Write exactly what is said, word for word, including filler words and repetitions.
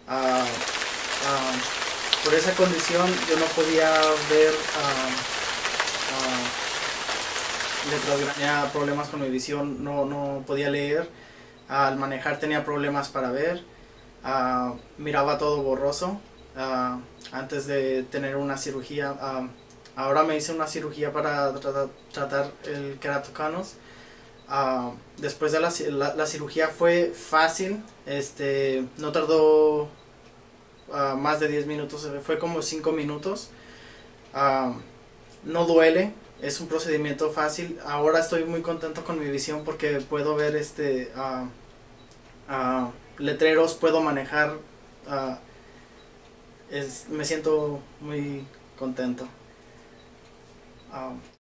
Ah, ah, por esa condición yo no podía ver ah, ah, letras, tenía problemas con mi visión, no, no podía leer. Al manejar tenía problemas para ver. Ah, miraba todo borroso. Ah, antes de tener una cirugía, ah, ahora me hice una cirugía para tratar, tratar el keratoconus. Ah, después de la, la, la cirugía fue fácil, este, no tardó ah, más de diez minutos, fue como cinco minutos. Ah, no duele, es un procedimiento fácil. Ahora estoy muy contento con mi visión porque puedo ver este ah, ah, letreros, puedo manejar. ah, es, me siento muy contento. Ah,